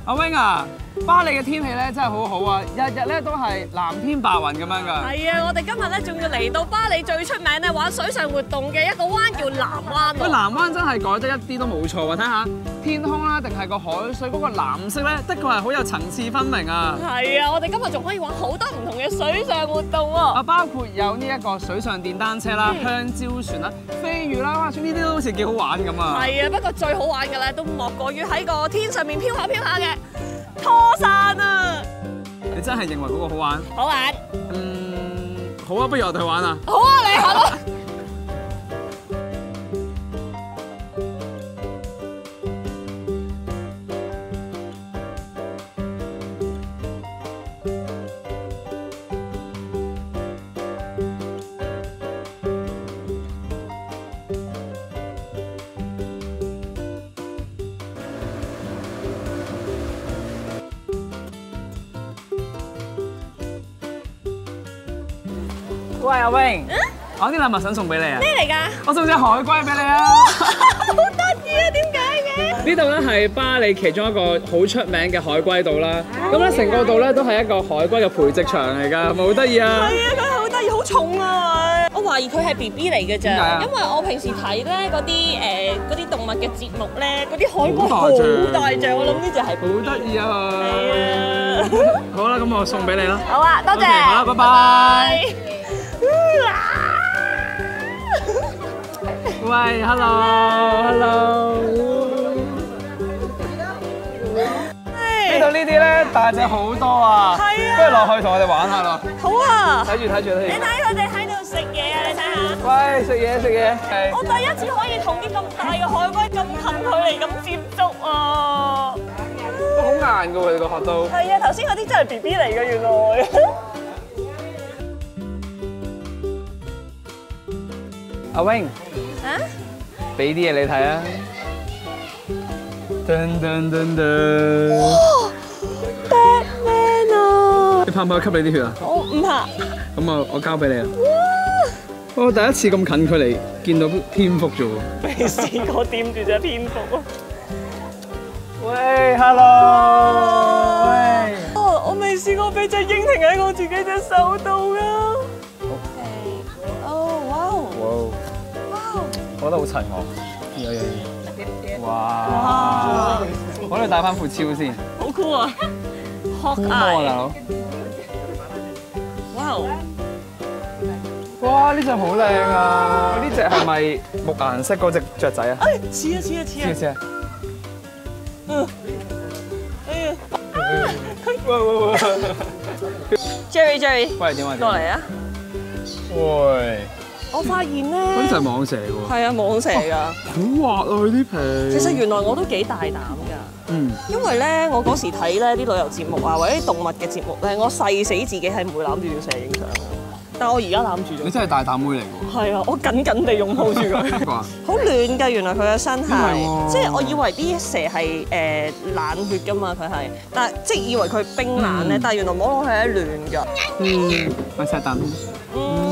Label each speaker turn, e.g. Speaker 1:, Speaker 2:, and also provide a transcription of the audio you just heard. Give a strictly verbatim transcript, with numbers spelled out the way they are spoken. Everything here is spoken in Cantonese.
Speaker 1: 阿 wing 啊，巴黎嘅天氣咧真係好好啊，日日咧都係藍天白雲咁樣㗎。
Speaker 2: 係啊，我哋今日咧仲要嚟到巴黎最出名咧玩水上活動嘅一個灣叫藍灣
Speaker 1: 喂，
Speaker 2: 喎。
Speaker 1: 藍灣真係改得一啲都冇錯喎，睇下天空啦，定係個海水嗰個藍色咧，的確係好有層次分明啊！
Speaker 2: 係啊，我哋今日仲可以玩好多唔同嘅水上活動喎。
Speaker 1: 啊，包括有呢一個水上電單車啦、香蕉船啦、飛魚啦，哇！呢啲都好似幾好玩咁啊！
Speaker 2: 係啊，不過最好玩嘅咧都莫過於喺個天上面飄下飄下嘅拖傘啊！
Speaker 1: 你真係認為嗰個好玩？
Speaker 2: 好玩。
Speaker 1: 嗯，好啊，不如我哋去玩啊！
Speaker 2: 好啊，你行咯。
Speaker 1: 喂，阿 wing，我有啲禮物想送俾你啊！
Speaker 2: 咩嚟㗎？
Speaker 1: 我送隻海龜俾你啊！
Speaker 2: 好得意啊！點解嘅？
Speaker 1: 呢度咧係巴黎其中一個好出名嘅海龜島啦。咁咧成個島咧都係一個海龜嘅培植場嚟㗎，係咪好得意啊？
Speaker 2: 係啊，佢好得意，好重啊！我懷疑佢係 B B 嚟嘅咋，
Speaker 1: 點解啊
Speaker 2: 因為我平時睇咧嗰啲誒嗰啲動物嘅節目咧，嗰啲海龜好
Speaker 1: 好大隻
Speaker 2: 大隻，我諗呢只係
Speaker 1: 好得意啊！
Speaker 2: 係啊！
Speaker 1: 好啦，咁我送俾你啦。
Speaker 2: 好啊，多謝。
Speaker 1: OK，好啦，拜拜。喂 ，hello，hello。呢度呢啲咧大隻好多啊！
Speaker 2: 係啊
Speaker 1: 不如落去同我哋玩下咯。
Speaker 2: 好啊！
Speaker 1: 睇住睇住睇住。
Speaker 2: 你睇佢哋喺度食嘢啊！你睇下。
Speaker 1: 喂，食嘢食嘢。係。
Speaker 2: 我第一次可以同啲咁大嘅海龜咁近距離咁接觸啊！
Speaker 1: 都好硬㗎喎，你個殼都。
Speaker 2: 係啊，頭先嗰啲真係 B B 嚟嘅原來。
Speaker 1: 阿 wing，
Speaker 2: 啊？
Speaker 1: 俾啲嘢你睇啊！噔噔噔噔。
Speaker 2: 哇 ！Batman 啊！
Speaker 1: 你怕唔怕吸你啲血啊？
Speaker 2: 我唔怕。
Speaker 1: 咁啊，我交俾你啊！
Speaker 2: 哇！
Speaker 1: 我第一次咁近距離見到蝙蝠啫喎。
Speaker 2: 未試過掂住隻蝙蝠啊！
Speaker 1: 喂 ，hello， 喂。
Speaker 2: 哦，我未試過俾隻鷹停喺我自己隻手度㗎。哦，哇！哇！
Speaker 1: 我覺得好襯我。有有有。哇！我哋戴翻副超先。
Speaker 2: 好酷啊！
Speaker 1: 酷魔啊，大佬！
Speaker 2: 哇！
Speaker 1: 哇！呢隻好靚啊！呢隻係咪木顏色嗰隻雀仔啊？
Speaker 2: 哎，似啊似啊似啊！
Speaker 1: 似唔似啊？
Speaker 2: 嗯。哎呀！
Speaker 1: 喂喂喂
Speaker 2: Jerry Jerry，
Speaker 1: 喂，點啊？
Speaker 2: 過嚟啊！
Speaker 1: 喂！
Speaker 2: 我發現咧，
Speaker 1: 嗰啲就係蟒蛇喎。
Speaker 2: 係啊，蟒蛇㗎。
Speaker 1: 好滑啊！佢啲皮。
Speaker 2: 其實原來我都幾大膽㗎。
Speaker 1: 嗯。
Speaker 2: 因為咧，我嗰時睇咧啲旅遊節目啊，或者啲動物嘅節目咧，我誓死自己係唔會攬住條蛇影相嘅。但係我而家攬住咗。
Speaker 1: 你真係大膽妹嚟㗎喎。
Speaker 2: 係啊，我緊緊地擁抱住佢。好暖㗎，原來佢嘅身係，即係我以為啲蛇係誒冷血㗎嘛，佢係，但係即係以為佢冰冷咧，但係原來摸落去係暖㗎。
Speaker 1: 嗯，我錫啖。
Speaker 2: 嗯。